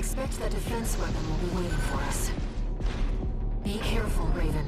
expect that defense weapon will be waiting for us. Be careful, Raven.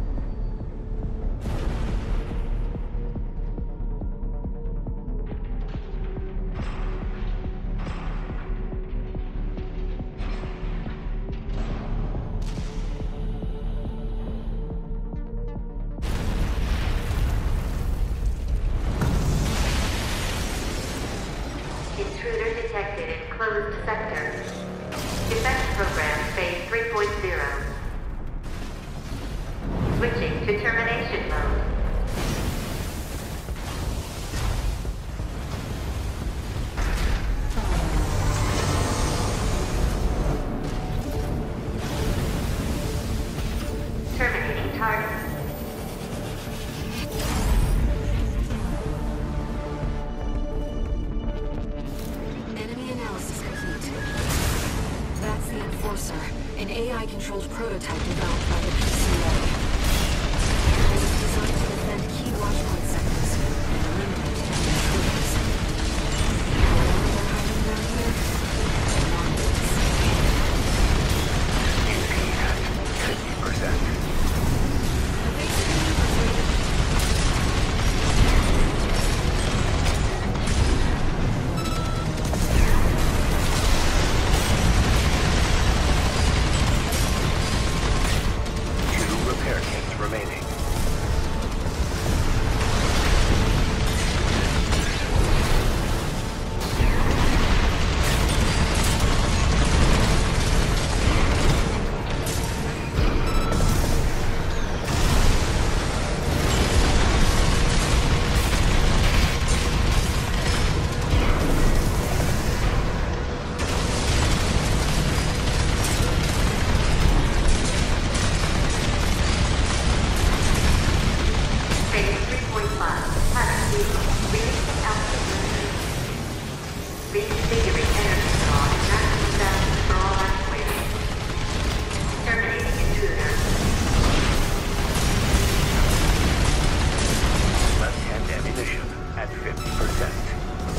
Intruder detected in closed sector. Defense program phase 3.0. Switching to termination mode. Terminating target. Enemy analysis complete. That's the Enforcer, an AI-controlled prototype developed by the PCA. It was designed to defend key watchpoint sectors and eliminate enemy intruders. Whatever they're hiding down here, they're not this. HP at 50%. Two repair kits remaining. Phase 3.5. Pilot vehicle. Releasing altitude. Reconfiguring energy draw and maximum balance for all actuators. Terminating intruder. Left-hand ammunition at 50%.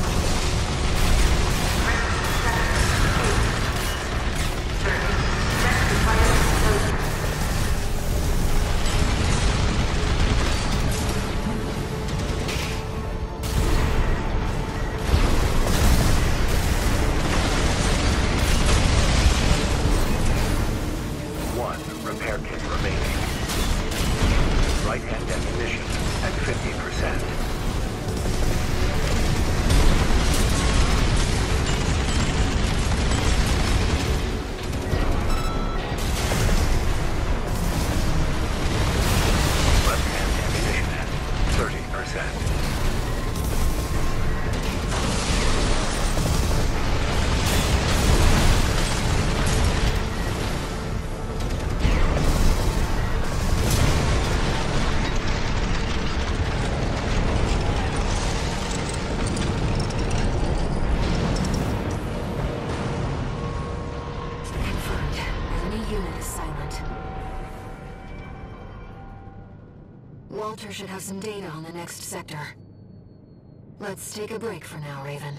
One repair kit remaining. Right-hand ammunition at 50%. Left-hand ammunition at 30%. Confirmed. Enemy unit is silent. Walter should have some data on the next sector. Let's take a break for now, Raven.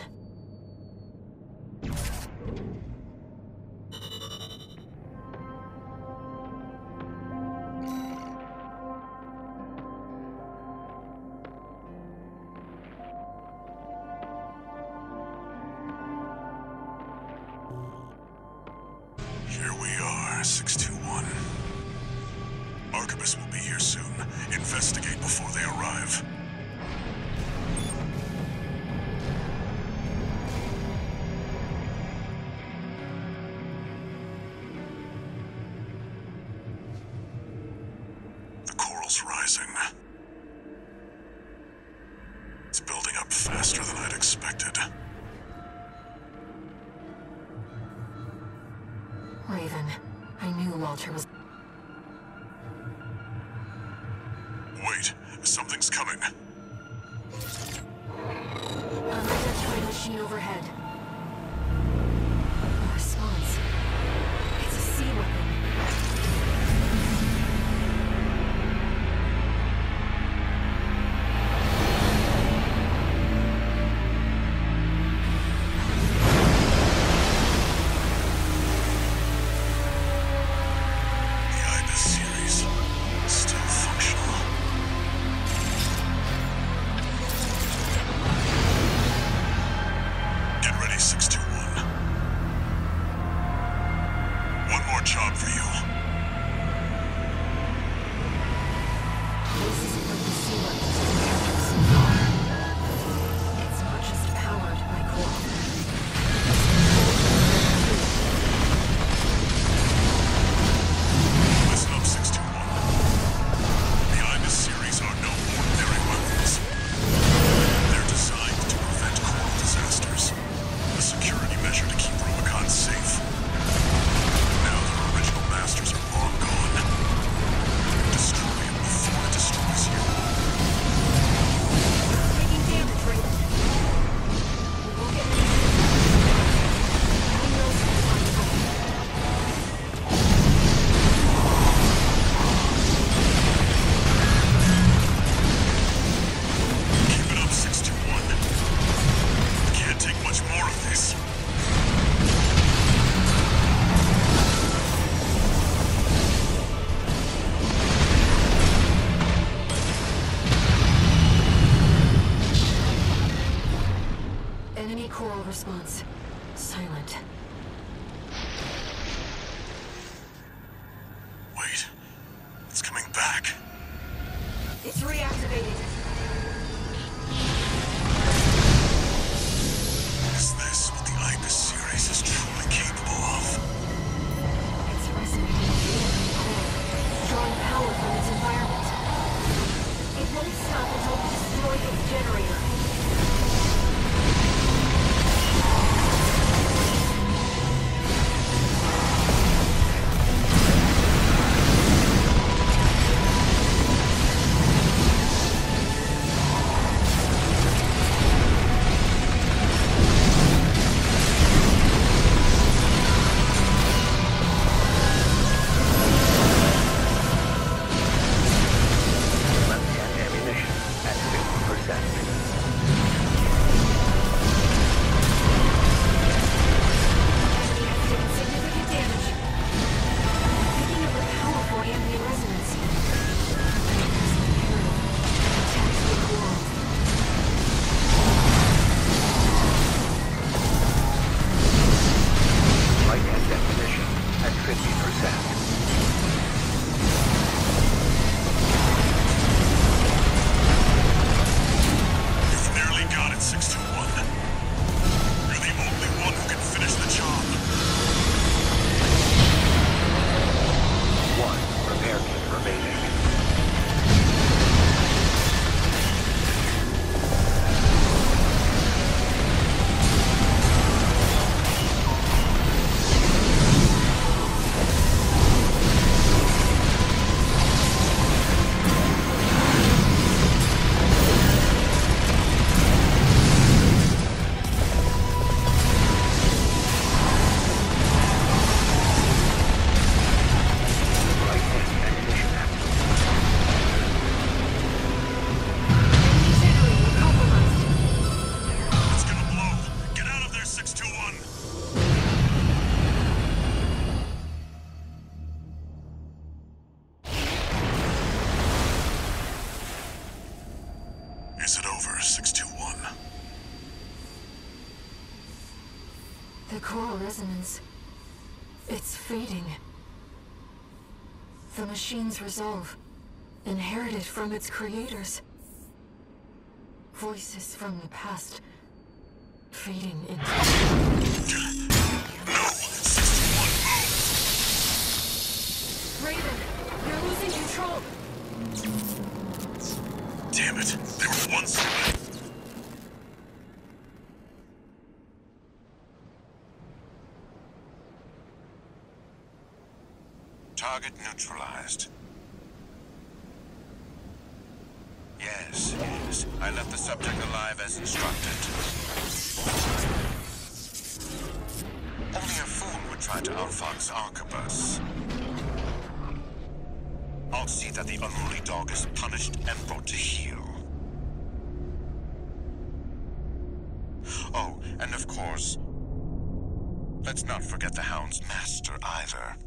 Here we are, 621. Archibus will be here soon. Investigate before they arrive. The coral's rising. It's building up faster than I'd expected. Raven, I knew Walter was... Wait, something's coming. Unidentified machine overhead. A response. It's a sea weapon. 621. One more job for you. This isn't what the sea life has encountered so far. It's not just powered by coral. Listen up, 621. The Ibis series are no ordinary weapons. They're designed to prevent coral disasters. A security measure to keep Rubicon safe. Now their original masters are long gone. Destroy it before it destroys you. Taking damage, Raven. We won't get any. Who knows how to find the way? Keep it up, 621. Can't take much more of this. Enemy coral response. Silent. Wait. It's coming back. It's reactivating. Is this what the Ibis series is truly capable of? It's resonating with the enemy coral, drawing power from its environment. It won't stop until we destroy its generator. Left-hand ammunition at 50%. Enemy has taken significant damage. Picking up a powerful ambient resonance. It's imperative. Protect the coral. Right-hand ammunition at 50%. You've nearly got it, 621. You're the only one who can finish the job. One repair kit remaining. Right-hand ammunition active. Enemy generator compromised. It's gonna blow. Get out of there, 621. Is it over, 621? The coral resonance. It's fading. The machine's resolve, inherited from its creators. Voices from the past, fading into... No! 621, move! Raven, you're losing control! Damn it! They were once away. Target neutralized. Yes, yes. I left the subject alive as instructed. Only a fool would try to outfox Arquebus. I'll see that the unruly dog is punished and brought to heel. Oh, and of course, let's not forget the Hound's master either.